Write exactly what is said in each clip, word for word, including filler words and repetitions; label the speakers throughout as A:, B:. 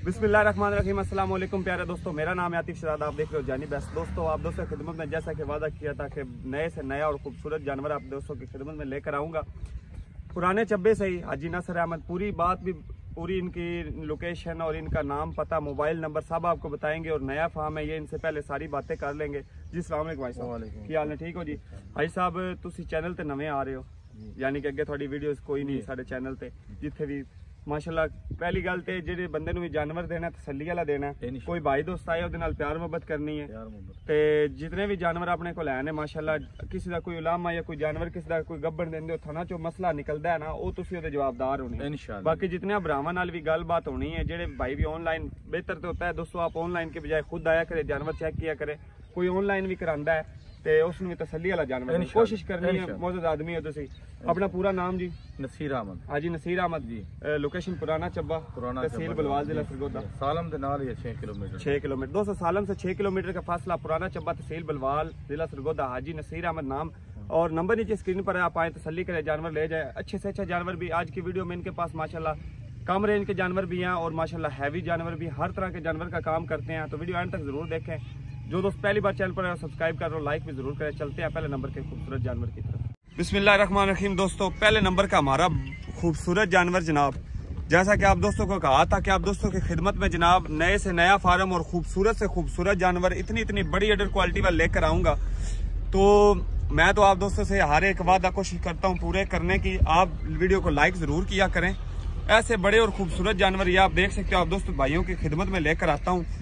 A: बिस्मिल्लाहिर्रहमानिर्रहीम। अस्सलाम वालेकुम प्यारे दोस्तों, मेरा नाम है आतिफ शराद, आप देख रहे हो जानी बेस्ट। दोस्तों आप दोस्तों की खिदमत में जैसा कि वादा किया था कि नए से नया और खूबसूरत जानवर आप दोस्तों की खिदमत में लेकर आऊँगा। पुराने चब्बे से ही हाजी नसर अहमद, पूरी बात भी पूरी इनकी लोकेशन और इनका नाम पता मोबाइल नंबर सब आपको बताएंगे। और नया फार्म है ये, इनसे पहले सारी बातें कर लेंगे। जी सलाम अलैकुम भाई साहब, की हाल है? ठीक हो जी भाई साहब, तुसी चैनल ते नवे आ रहे हो, यानी कि अगे थोड़ी वीडियोस कोई नहीं साडे चैनल ते, जिथे भी माशाल्लाह पहली गल ते जेडे बंदे नूं भी जानवर देना तसल्ली वाला देना, कोई भाई दोस्त आए उहदे नाल प्यार मुहब्बत करनी है। ते जितने भी जानवर अपने को लैन है माशाल्लाह, किसी दा कोई उलामा या कोई जानवर किसी दा कोई गब्बन देंदे हो थाना चो मसला निकलदा है ना, वो तुसी ओहदे जवाबदार होने इंशाअल्लाह। बाकी जितने भरावां नाल भी गलबात होनी है, जेडे भाई भी ऑनलाइन बेहतर तो होता है दोस्तों, आप ऑनलाइन के बजाय खुद आया करे, जानवर चेक किया करे। कोई ऑनलाइन भी करांदा है ते उसनूं भी तसल्ली वाला जानवर कोशिश करनी है। मौजूद आदमी हो तुसी, अपना पूरा नाम जी? नसीर अहमद। हाजी नसीर अहमद जी। लोकेशन पुराना चब्बा, तहसील बलवाल, जिला सरगोदा। सालम दे नाल ही छह किलोमीटर छह किलोमीटर दोस्तों, सालम से छह किलोमीटर का फासला, पुराना चब्बा, तहसील बलवाल, जिला सरगोदा। हाजी नसीर अहमद नाम और नंबर नीचे स्क्रीन पर है, आप आए तसल्ली करें, जानवर ले जाए। अच्छे से अच्छा जानवर भी आज की वीडियो में इनके पास माशाल्लाह कम रेंज के जानवर भी हैं और माशाल्लाह हैवी जानवर भी, हर तरह के जानवर का काम करते हैं। तो वीडियो एंड तक जरूर देखें। जो दोस्त पहली बार चैनल पर है सब्सक्राइब कर लो, लाइक भी जरूर करें। चलते हैं पहले नंबर के खूबसूरत जानवर की तरफ। बिस्मिल्लाहिर्रहमानिर्रहीम। दोस्तों पहले नंबर का हमारा खूबसूरत जानवर जनाब, जैसा कि आप दोस्तों को कहा था कि आप दोस्तों की खिदमत में जनाब नए से नया फार्म और खूबसूरत से खूबसूरत जानवर इतनी इतनी बड़ी अडर क्वालिटी वाले लेकर आऊँगा। तो मैं तो आप दोस्तों से हर एक वादा कोशिश करता हूँ पूरे करने की। आप वीडियो को लाइक जरूर किया करें। ऐसे बड़े और खूबसूरत जानवर ये आप देख सकते हो, आप दोस्तों भाइयों की खिदमत में लेकर आता हूँ।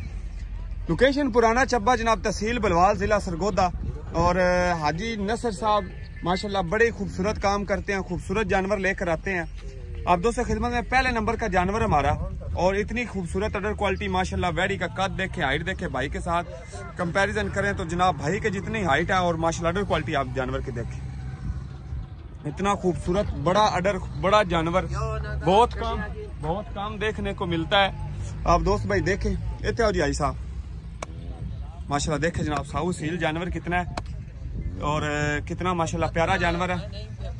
A: लोकेशन पुराना चब्बा जनाब, तहसील बलवाल, जिला सरगोदा। और हाजी नसर साहब माशाल्लाह बड़े खूबसूरत काम करते हैं, खूबसूरत जानवर लेकर आते हैं आप दोस्तों खिदमत में। पहले नंबर का जानवर हमारा और इतनी खूबसूरत अडर क्वालिटी माशाल्लाह। वैडी का कद देखे, हाइट देखे, भाई के साथ कंपैरिजन करें तो जनाब भाई के जितनी हाइट है और माशाल्लाह अडर क्वालिटी आप जानवर की देखें। इतना खूबसूरत बड़ा अडर बड़ा जानवर बहुत कम बहुत कम देखने को मिलता है। आप दोस्त भाई देखें, इतने हो जी भाई साहब माशाल्लाह देखे जनाब, साहू सील जानवर कितना है और कितना माशाल्लाह प्यारा जानवर है।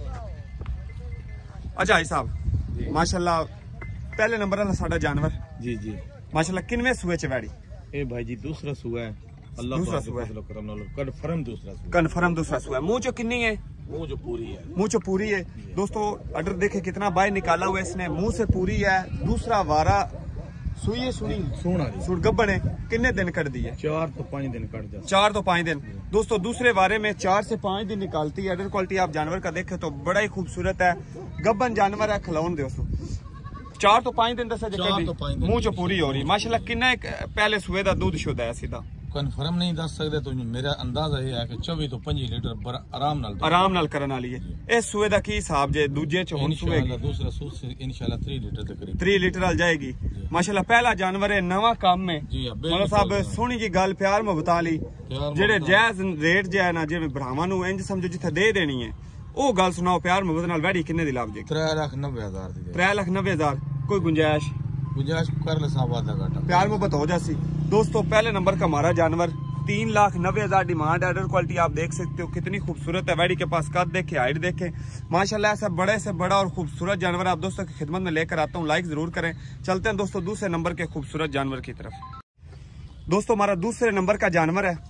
A: अच्छा भाई साहब माशाल्लाह पहले नंबर वाला साडा जानवर जी जी माशाल्लाह किनवे सूए च वैडी?
B: ए भाई जी दूसरा सूआ है, अल्लाह
A: दूसरा सूआ है,
B: कन्फर्म दूसरा सूआ,
A: कन्फर्म दूसरा सूआ है। मुंह चो किन्नी है?
B: मुंह जो पूरी है,
A: मुंह चो पूरी है दोस्तों। अडर देखे कितना बाहर निकाला हुआ है इसने, मुंह से पूरी है। दूसरा वारा सुई है, सुनी
B: सोना
A: सुन गब्बन है। कितने दिन कट दी है?
B: चार तो पांच दिन कट जाता,
A: चार तो पांच दिन दोस्तों। दूसरे वारे में चार से पांच दिन निकालती है। अडर क्वालिटी आप जानवर का देखे तो बड़ा ही खूबसूरत है, गब्बन जानवर है, खिलौन दोस्तों। चार तो पांच दिन दसा मुंह चो पूरी हो रही माशाल्लाह। किन्ना पहले सुए दा दूध शुद्ध है सीधा?
B: कन्फर्म नहीं दस सकते, तो मेरा अंदाजा ये है कि चौबीस तो पच्चीस लीटर आराम नाल
A: आराम नाल करने वाली है। इस सुए दा की हिसाब जे दूजे च हुन सुए
B: दूसरा सूद से इंशाल्लाह तीस लीटर तक करीब
A: तीस लीटर आ जाएगी माशाल्लाह। पहला जानवर है, नवा काम में मतलब साहब सोहनी जी गल प्यार मुहब्बत वाली, जेडे जायज रेट जे है ना, जिवें भरावां नूं इंज समझो जिथे दे देनी है ओ गल सुनाओ प्यार मुहब्बत नाल। वैडी किन्ने दी लाभ जे?
B: त्रै लाख नब्बे हजार दी।
A: त्रै लाख नब्बे हजार कोई गुंजाइश
B: गुंजाइश कर ले साहब, आधा घाटा
A: प्यार मुहब्बत हो जासी दोस्तों। पहले नंबर का हमारा जानवर तीन लाख नब्बे हजार डिमांड है। अडर क्वालिटी आप देख सकते हो कितनी खूबसूरत है। वैडी के पास कद देखे, हाइट देखे माशाल्लाह। ऐसा बड़े से बड़ा और खूबसूरत जानवर आप दोस्तों की खिदमत में लेकर आता हूँ, लाइक जरूर करें। चलते हैं दोस्तों दूसरे नंबर के खूबसूरत जानवर की तरफ। दोस्तों हमारा दूसरे नंबर का जानवर है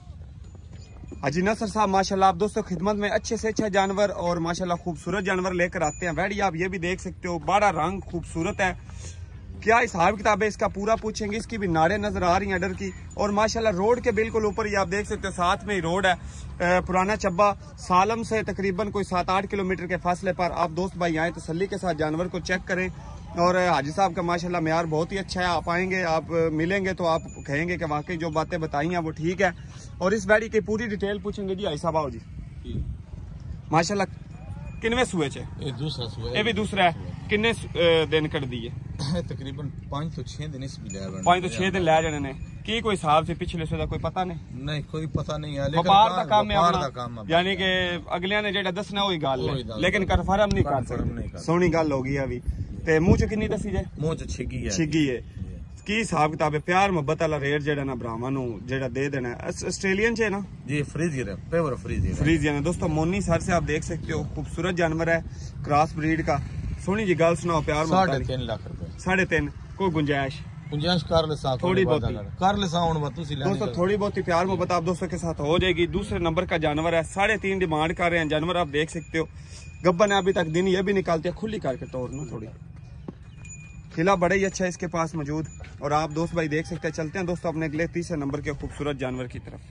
A: हाजी नसर साहब माशाल्लाह। आप दोस्तों खिदमत में अच्छे से अच्छा जानवर और माशाल्लाह खूबसूरत जानवर लेकर आते हैं। वैडी आप ये भी देख सकते हो, बड़ा रंग खूबसूरत है। क्या हिसाब किताब है इसका पूरा पूछेंगे। इसकी भी नारे नजर आ रही हैं अडर की और माशाल्लाह रोड के बिल्कुल ऊपर ही आप देख सकते हो, साथ में ही रोड है। ए, पुराना चब्बा सालम से तकरीबन कोई सात आठ किलोमीटर के फासले पर आप दोस्त भाई आए तसल्ली के साथ जानवर को चेक करें। और हाजी साहब का माशाल्लाह मेयार बहुत ही अच्छा है। आप आएंगे, आप मिलेंगे तो आप कहेंगे कि वाकई जो बातें बताई हैं वो ठीक है। और इस बैडी की पूरी डिटेल पूछेंगे जी हाजी साहब। आओ जी माशाल्लाह किनवे सूए च?
B: ये दूसरा सूआ है,
A: ये भी दूसरा है। किन्ने दिन कट दी है?
B: तकरीबन पांच तो छह दिन इस भी ले
A: पांच तो छह दिन ले जाने ने की कोई हिसाब से पिछले से कोई पता नहीं
B: नहीं कोई पता नहीं है,
A: लेकिन व्यापार दा काम है, यानी कि अगलियां ने जेड़ा दसना वही गल है, लेकिन कन्फर्म नहीं कर सकते। सोहनी गल हो गई अभी। ते मुंह च किन्नी दसी जे?
B: मुंह च छिगी है,
A: छिगी है। की हिसाब किताब है? प्यार मुहब्बत वाला रेट जेड़ा ना भरावां नूं जेड़ा दे देना है ऑस्ट्रेलियन च है ना
B: जी, फ्रीजियर है, प्योर फ्रीजियर
A: फ्रीजियर है दोस्तों। मोनी सर से आप देख सकते हो, खूबसूरत जानवर है, क्रॉस ब्रीड का। सोहनी जी गल सुनाओ प्यार मुहब्बत।
B: साढ़े तीन लाख रुपए।
A: साढ़े तीन कोई गुंजाइश?
B: गुंजाइश कर ले सा
A: थोड़ी बहुत
B: कर ले सा हुन तू सी
A: दोस्तों थोड़ी बहुत ही प्यार मोहब्बत आप दोस्तों के साथ हो जाएगी। दूसरे नंबर का जानवर है, साढ़े तीन डिमांड कर रहे हैं जानवर, आप देख सकते हो। गब्बन है अभी तक दिन ये भी निकालते हैं, खुली करके तोड़ ना थोड़ी, खिला बड़ा ही अच्छा है इसके पास मौजूद। और आप दोस्त भाई देख सकते हैं। चलते हैं दोस्तों अपने अगले तीसरे नंबर के खूबसूरत जानवर की तरफ।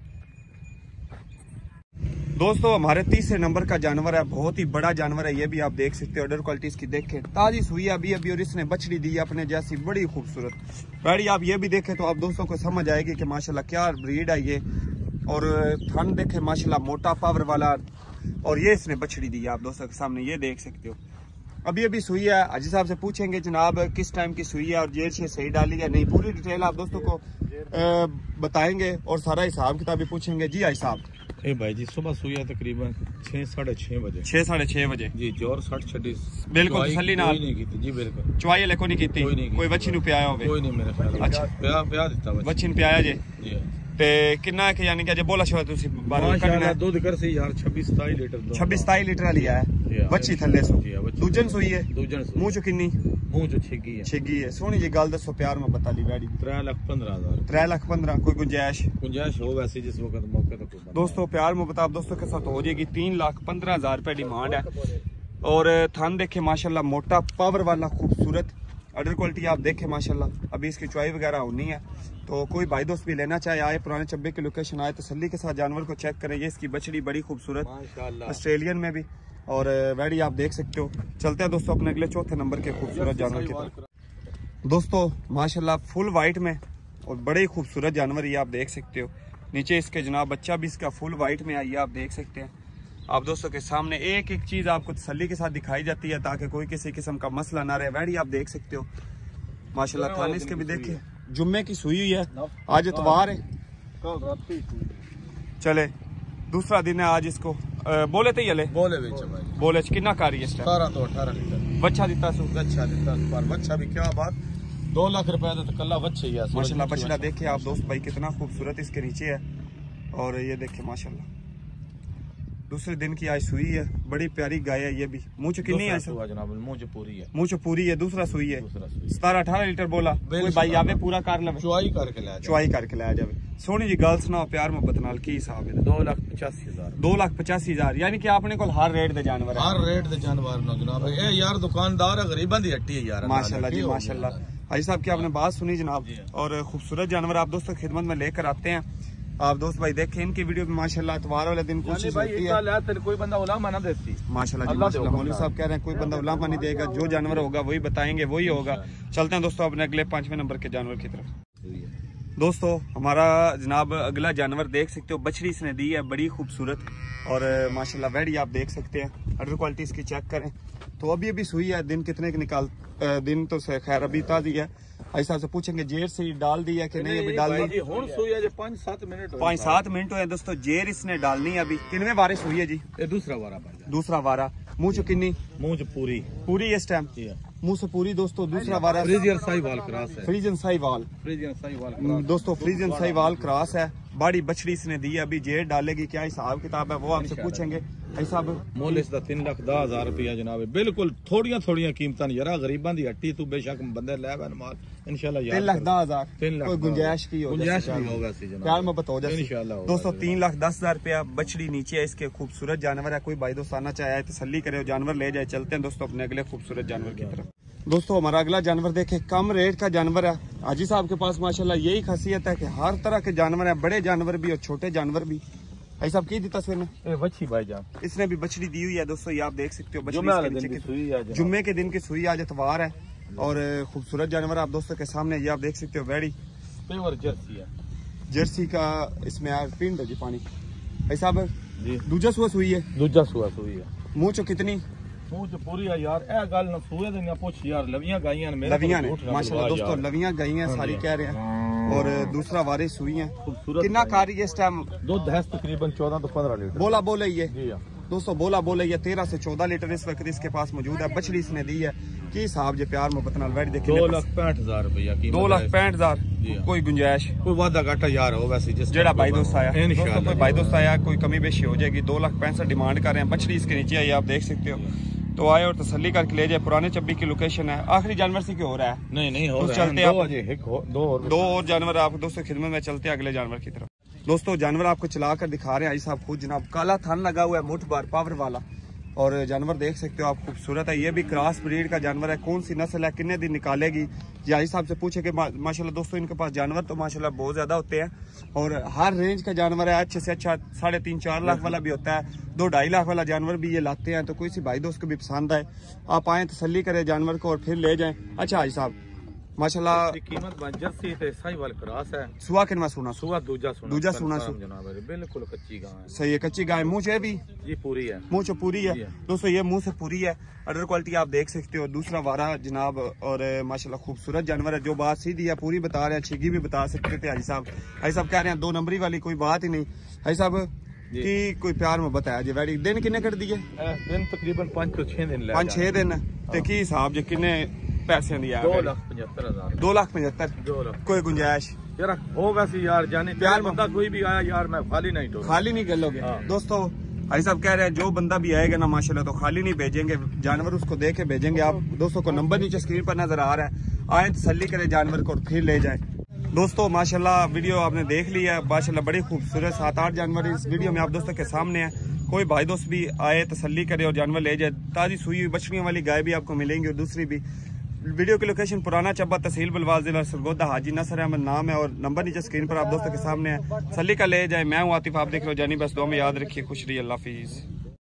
A: दोस्तों हमारे तीसरे नंबर का जानवर है, बहुत ही बड़ा जानवर है, ये भी आप देख सकते हो। ऑर्डर क्वालिटी इसकी देखें, ताजी सुई अभी अभी और इसने बछड़ी दी है अपने जैसी, बड़ी खूबसूरत गाड़ी। आप ये भी देखें तो आप दोस्तों को समझ आएगी कि माशाल्लाह क्या ब्रीड है ये। और थन देखे माशाल्लाह मोटा पावर वाला, और ये इसने बछड़ी दी है आप दोस्तों के सामने, ये देख सकते हो। अभी अभी सुई है। हाजी साहब से पूछेंगे जनाब किस टाइम की सुई है और जेल से सही डाली है नहीं, पूरी डिटेल आप दोस्तों को आ, बताएंगे और सारा हिसाब किताब भी पूछेंगे। जी हाजी साहब।
B: ए भाई जी सुबह सुई है तकरीबन छह साढ़े छह बजे
A: छह साढ़े छह बजे
B: जी जोर सठ छब्बीस
A: बिल्कुल तसल्ली नाल
B: नहीं की जी बिल्कुल
A: चवाई हले को नहीं की कोई बच्ची नु पियाया होवे
B: कोई नहीं मेरे ख्याल
A: अच्छा
B: प्या प्या दिता
A: बच्ची नु पियाया जे
B: जी
A: ते कितना के यानी कि अजे बोला शो तुसी
B: माशाल्लाह दूध कर से यार छब्बीस सताईस लीटर
A: छब्बीस सताईस लीटर लिया है बच्ची थल्ले सो दूजन सुई है
B: दूजन
A: मुंह चो किन्नी
B: मुंह चो छिगी है
A: छिगी है। सोनी जी गल दसो प्यार में बता ली गाड़ी
B: त्रै लाख पंद्रह हजार
A: त्रै लाख पंद्रह कोई गुंजाइश
B: गुंजाइश हो वैसे जिस वक्त मौके तो
A: दोस्तों प्यार में बता दोस्तों के साथ हो जाएगी। तीन लाख पंद्रह हजार रुपए डिमांड है। और थान देखे माशाल्लाह मोटा पावर वाला खूबसूरत, ऑर्डर क्वालिटी आप देखें माशाल्लाह। अभी इसकी चुवाई वगैरह होनी है, तो कोई भाई दोस्त भी लेना चाहे आए पुराने चब्बे की लोकेशन आए तसल्ली के साथ जानवर को चेक करें। ये इसकी बछड़ी बड़ी खूबसूरत ऑस्ट्रेलियन में भी, और वैडी आप देख सकते हो। चलते हैं दोस्तों अपने अगले चौथे नंबर के खूबसूरत जानवर की तरफ। दोस्तों माशाल्लाह फुल वाइट में और बड़े ही खूबसूरत जानवर ये आप देख सकते हो। नीचे इसके जनाब बच्चा भी इसका फुल वाइट में आइए आप देख सकते हैं। आप दोस्तों के सामने एक एक चीज आपको तसल्ली के साथ दिखाई जाती है ताकि कोई किसी किस्म का मसला ना रहे। वैडी आप देख सकते हो माशाल्लाह। थाने इसके भी देखिए जुम्मे की सुई हुई है, आज इतवार है, चले दूसरा दिन है आज। इसको आ, बोले थे ये
B: बोले
A: बोले कितना कारी है
B: सतारह तो अठारह लीटर
A: बच्चा दिता सु
B: अच्छा दिता पर बच्चा भी क्या बात दो लाख रुपए तो कल्ला बच्चे ही है
A: माशाल्लाह। बछड़ा देखिए आप दोस्त भाई कितना खूबसूरत इसके नीचे है। और ये देखिए माशाल्लाह दूसरे दिन की आज सुई है, बड़ी प्यारी गाय है ये भी। मुँह चो कितनी है
B: जनाब मुँह चो पूरी है
A: मुँह चो पूरी है दूसरा सुई है सतारह अठारह लीटर बोला। कोई भाई आवे पूरा कर ले
B: चुवाई करके लाया
A: चुवाई करके लाया जाए। सोनी जी गल सुनाओ प्यार मोहब्बत नाल की हिसाब है?
B: दो लाख पचासी हजार
A: दो लाख पचासी हजार यानी कि अपने को हर रेट दे जानवर
B: हर रेट दे जानवर ना जनाब। ए यार दुकानदार है गरीबां दी हट्टी है यार
A: माशाल्लाह जी माशाल्लाह। हाजी साहब की आपने बात सुनी जनाब, और खूबसूरत जानवर आप दोस्तों की खिदमत में लेकर आते हैं। आप दोस्त भाई देखें इनकी वीडियो में माशाल्लाह इतवार वाले दिन कोशिश होती है
B: कोई बंदा उलामा ना देती
A: माशाल्लाह जी माशाल्लाह। मौलवी साहब कह रहे हैं कोई बंदा उलामा नहीं देगा, जो जानवर होगा वही बताएंगे वही होगा। चलते हैं दोस्तों अपने अगले पांचवें नंबर के जानवर की तरफ। दोस्तों हमारा जनाब अगला जानवर देख सकते हो, बछड़ी इसने दी है बड़ी खूबसूरत, और माशाल्लाह वैडी आप देख सकते हैं। ऑर्डर क्वालिटी इसकी चेक करें तो अभी अभी सुई है। दिन कितने की निकाल दिन तो खैर अभी ताजी है। ऐसा से पूछेंगे जेर से डाल दी है कि नहीं अभी डालनी
B: पाँच सात मिनट
A: पाँच सात मिनट हुए दोस्तों। जेर इसने डालनी है अभी। किनवे बारिश हुई है जी?
B: ये दूसरा वारा
A: दूसरा वारा। मुँह चो किन्नी
B: मुँह चो पूरी
A: पूरी इस टाइम मुँह से पूरी दोस्तों। दूसरा वारा
B: फ्रीजियन साहिवाल क्रॉस है
A: फ्रीजियन साहिवाल
B: फ्रीजियन साहिवाल
A: दोस्तों फ्रीजियन साहिवाल क्रॉस है। बड़ी बछड़ी इसने दी है, अभी जेर डालेगी क्या हिसाब किताब है वो आपसे पूछेंगे। हिसाब
B: मोल इसका तीन लाख दस हजार रुपया जनाब। बिल्कुल थोड़िया थोड़िया कीमतां यार गरीबां दी हट्टी तू बेशक बंदे ले बैन माल इंशाल्लाह यार
A: तीन लाख दस हजार
B: तीन लाख
A: कोई गुंजाइश की
B: गुंजाइश भी होगा
A: प्यार में बताओ इंशाल्लाह दोस्तों। तीन लाख दस हजार रुपया बछड़ी नीचे है इसके। खूबसूरत जानवर है, कोई भाई दोस्त आना चाहे तसल्ली करे जानवर ले जाए। चलते हैं दोस्तों अपने अगले खूबसूरत जानवर की तरफ। दोस्तों हमारा अगला जानवर देखे कम रेट का जानवर है। हाजी साहब के पास माशाल्लाह यही खासियत है कि हर तरह के जानवर है, बड़े जानवर भी और छोटे जानवर भी। भाई साहब की दी तस्वीर
B: बच्ची भाईजान
A: इसने भी बछड़ी दी हुई है दोस्तों, ये आप देख सकते हो।
B: बछड़ी
A: जुम्मे के दिन की सुई आज इतवार है, और खूबसूरत जानवर आप दोस्तों के सामने ये आप देख सकते हो। वैडी
B: प्योर जर्सी है,
A: जर्सी का इसमें यार पिंड है जी पानी। भाई साहब दूजा सुआ सुई है
B: दूजा सुआ सुई है।
A: मुँह चो कितनी
B: मुँह चो पूरी है यार। ए गल ना सुए दे ना पूछ यार। लवियां गाइयां ने
A: लवियां ने माशाल्लाह दोस्तों लवियां गाइयां सारी कह रहे हैं, और दूसरा वारिस सुई है। कितना कारी है इस टाइम?
B: दूध है तकरीबन चौदह तो पंद्रह लीटर
A: बोला बोले ये दोस्तों बोला बोले ये तेरह से चौदह लीटर इस वक्त इसके पास मौजूद है। बछड़ी इसने दी है की हिसाब जो प्यार मोहब्बत नाल बैठ देखिए
B: दो लाख पैंठ हजार रुपया
A: दो लाख पैंठ हजार कोई गुंजाइश
B: कोई वादा घाटा यार हो वैसे जिस
A: जेड़ा भाई दोस्त आया कोई भाई दोस्त आया कोई कमी बेशी हो जाएगी। दो लाख पैंसठ डिमांड कर रहे हैं। बछड़ी इसके नीचे आई आप देख सकते हो। तो आए और तसल्ली करके ले जाए। पुराने चब्बी की लोकेशन है। आखिरी जानवर से क्यों हो रहा है?
B: नहीं नहीं हो
A: तो
B: रहा है।
A: चलते
B: दो
A: आप
B: अजे, एक हो, दो और
A: दो और जानवर आपको दोस्तों खिदमत में चलते हैं अगले जानवर की तरफ। दोस्तों जानवर आपको चला कर दिखा रहे हैं आई साहब खुद जनाब। काला थान लगा हुआ है, मुठ बार पावर वाला, और जानवर देख सकते हो आप, खूबसूरत है। ये भी क्रॉस ब्रीड का जानवर है। कौन सी नस्ल है, कितने दिन निकालेगी, ये आई साहब से पूछे कि मा, माशाल्लाह दोस्तों इनके पास जानवर तो माशाल्लाह बहुत ज्यादा होते हैं और हर रेंज का जानवर है। अच्छे से अच्छा साढ़े तीन चार लाख वाला भी होता है, दो ढाई लाख वाला जानवर भी ये लाते हैं। तो कोई सी भाई दोस्त को भी पसंद आए आप आए, तसल्ली करें जानवर को और फिर ले जाएं। अच्छा आई साहब माशाल्लाह
B: कीमत जर्सी ते साहिवाल क्रॉस है।
A: सुहा कितना सुना
B: सुहा दूजा सुना
A: दूजा सुना सु
B: जनाब बिल्कुल कच्ची गाय है।
A: सही है, कच्ची गाय मुंह से भी
B: ये पूरी है,
A: मुंह से पूरी है दोस्तों। ये मुंह से पूरी है, अडर क्वालिटी आप देख सकते हो। दूसरा वारा जनाब और माशाल्लाह खूबसूरत जानवर है। जो बात सीधी है पूरी बता रहे हैं, छिगी भी बता सकते थे हाजी साहब। हाजी साहब कह रहे हैं दो नंबरी वाली कोई बात ही नहीं। हाजी साहब की कोई प्यार मोहब्बत है जी वैडी दिन किन्ने कर दिए?
B: दिन तकरीबन पाँच तो छह दिन
A: पाँच छह दिन ते की हिसाब जे किन्ने पैसे दी
B: दो लाख पचहत्तर हजार
A: दो लाख पचहत्तर
B: दो लाख
A: कोई गुंजाइश
B: यार हो वैसे यार जाने
A: प्यार
B: बंदा कोई भी आया यार मैं खाली नहीं डोर
A: खाली नहीं गलोगे दोस्तों। भाई साहब कह रहे हैं जो बंदा भी आएगा ना माशाल्लाह तो खाली नहीं भेजेंगे, जानवर उसको दे के भेजेंगे। आप दोस्तों को नंबर नीचे स्क्रीन पर नजर आ रहा है, आए तसल्ली करें जानवर को और फिर ले जाए। दोस्तों माशाल्लाह वीडियो आपने देख लिया है, माशाल्लाह बड़ी खूबसूरत सात आठ जानवर इस वीडियो में आप दोस्तों के सामने है। कोई भाई दोस्त भी आए तसल्ली करे और जानवर ले जाए। ताजी सुई हुई बछड़ियों वाली गाय भी आपको मिलेंगी और दूसरी भी। वीडियो की लोकेशन पुराना चब्बा, तहसील बलवाल, जिला सरगोदा, हाजी नसर अहमद नाम है और नंबर नीचे स्क्रीन पर आप दोस्तों के सामने है। तसल्ली का ले जाए। मैं हूँ आतिफ, आप देख रहे हो जानी बस। दो में याद रखिए। खुश रहिए, अल्लाह हाफिज़।